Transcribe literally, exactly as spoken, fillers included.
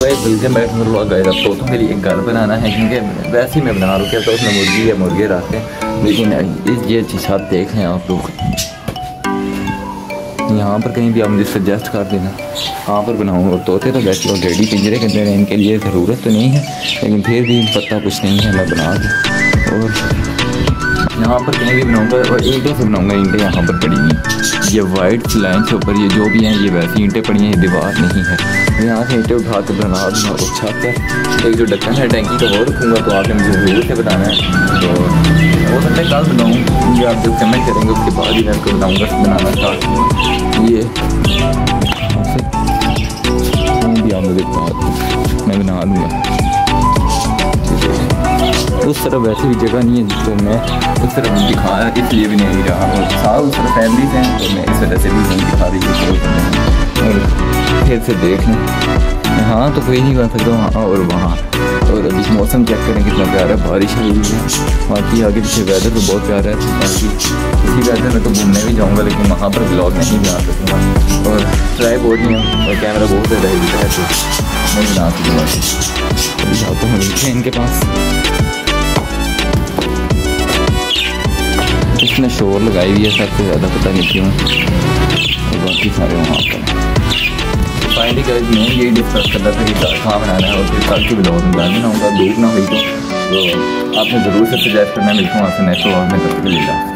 भाई बल्कि मैं व्लॉग गया तो तोतों के लिए एक घर बनाना है, क्योंकि वैसे ही मैं बना रहा हूँ तो उसमें मुर्गी या मुर्गे रखे हैं। लेकिन इस ये चीज़ आप देख लें आप लोग, यहाँ पर कहीं भी आप मुझे सजेस्ट कर देना कहाँ पर बनाऊँ। और तोते तो वैसे ऑलरेडी पिंजरे के अंदर हैं, इनके लिए ज़रूरत तो नहीं है, लेकिन फिर भी पता कुछ नहीं है, मैं बना दूँ। और यहाँ पर कहीं भी बनाऊँगा और ईंटों से बनाऊँगा। ईंटें यहाँ पर पड़ी हैं, ये वाइट लाइन के ऊपर ये जो भी हैं ये वैसी ईंटें पड़ी हैं, ये दीवार नहीं है। मैं यहाँ से ईंटें उठा कर बना दूँगा। और छत पर एक जो ढक्कन है टैंकी का वो रखूँगा, तो आपने मुझे ज़रूर से बताना है। तो हो सकता है कल बनाऊँ, ये आप जब कमेंट करेंगे उसके बाद ही मैं आपको बताऊँगा बनाना स्टार्ट। ये भी आप मुझे बता मैं बना दूँगा। उस तरफ वैसे भी जगह नहीं है, तो मैं उस तरफ दिखाया इसलिए भी नहीं रहा। और सारा उस तरफ फैमिली से हैं, तो मैं इस वजह से भी नहीं दिखा रही। और फिर से देख लें, हाँ तो कोई नहीं बन सकता वहाँ और वहाँ। और अभी मौसम चेक करें कितना प्यारा है, बारिश हुई है। बाकी आगे पीछे वेदर तो बहुत प्यारा है। बाकी इसी वेदर में तो घूमने भी जाऊँगा, लेकिन वहाँ पर ब्लॉग नहीं बना सकूँगा। और ट्राई बोर्ड नहीं है और कैमरा बहुत ज़्यादा हिलता है, तो नहीं बना सकूँगा। अभी जाता हूँ देखें इनके पास। इसने शोर लगाई हुई है सबसे ज़्यादा, पता नहीं क्यों। और बाकी सारे वहाँ पर फाइनली कर मैं यही डिस्कस कर रहा था कि कहाँ बनाना है। और फिर कल के ब्लॉग में बनाऊँगा, दूर ना हुई तो, तो आपने ज़रूर से सजेस्ट करना। मिलता हूँ आपसे नेक्स्ट ब्लॉग में, तब तक के लिए।